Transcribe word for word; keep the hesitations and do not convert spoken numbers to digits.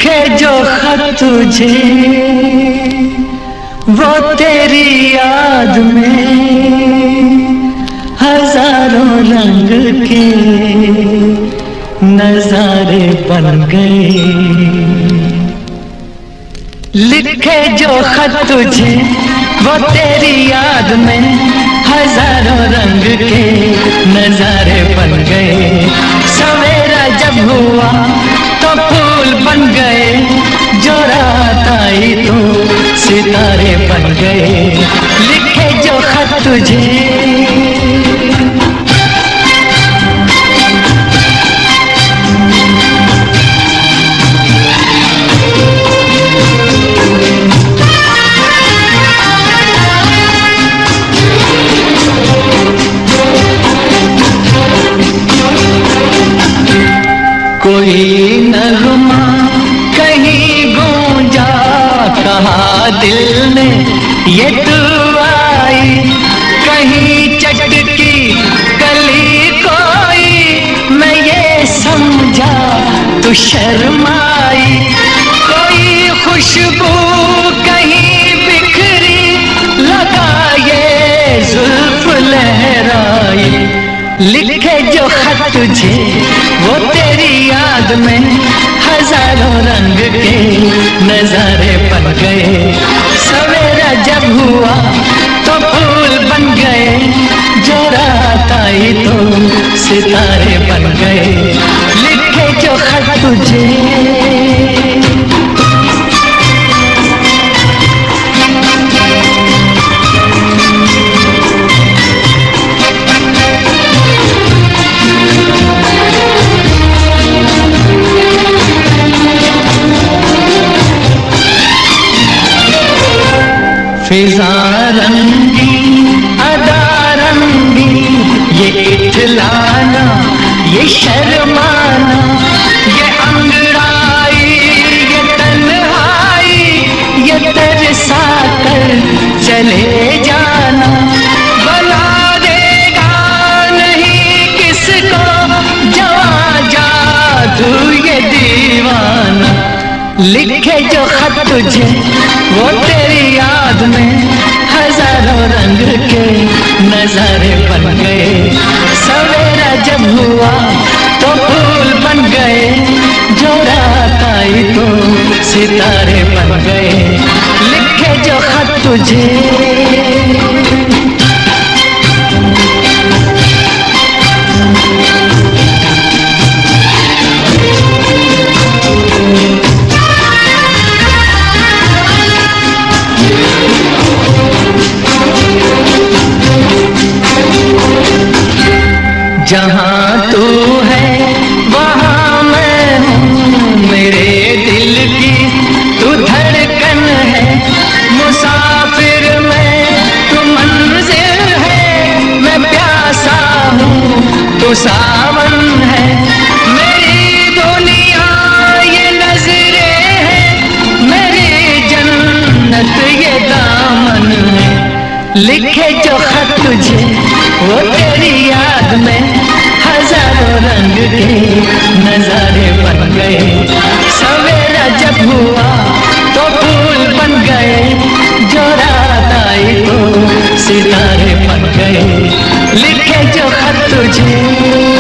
लिखे जो खत तुझे वो तेरी याद में हजारों रंग के नजारे बन गए। लिखे जो खत तुझे वो तेरी याद में हजारों रंग के नजारे बन गए। सवेरा जब हुआ तो फूल बन गए, जो रात आई तो सितारे बन गए। लिखे जो खत तुझे कोई नगमा कहीं गूंजा, कहा दिल ने ये तू आई। कहीं चटकी कली कोई, मैं ये समझा तू शर्माई। कोई खुशबू कहीं बिखरी, लगा ये जुल्फ लहराई। लिखे जो खत तुझे वो तेरी याद में हजारों रंग के नजारे बन गए। सवेरा जब हुआ तो फूल बन गए, जो रात आई तो सितारे बन गए। लिखे जो खत तुझे फिजा रंगी अदा रंगी, ये इठलाना ये शर्माना, ये अंगड़ाई ये तन्हाई, ये तरसा कर चले जाना। बना देगा नहीं किसको जवां जादू ये दीवाना। लिखे जो खत तुझे वो तेरी याद में हजारों रंग के नजारे बन गए। सवेरा जब हुआ तो फूल बन गए, जो रात आई तो सितारे बन गए। लिखे जो खत तुझे जहाँ तू है वहाँ मैं हूँ, मेरे दिल की तू धड़कन है। मुसाफिर मैं तू मंजिल है, मैं प्यासा हूँ तू सावन है। मेरी दुनिया ये नजरें है, मेरी जन्नत ये दामन है। लिखे जो खत तुझे वो तेरी याद में हजारों रंग के नजारे बन गए। सवेरा जब हुआ तो फूल बन गए, जो रात आई तो सितारे बन गए। लिखे जो खत तुझे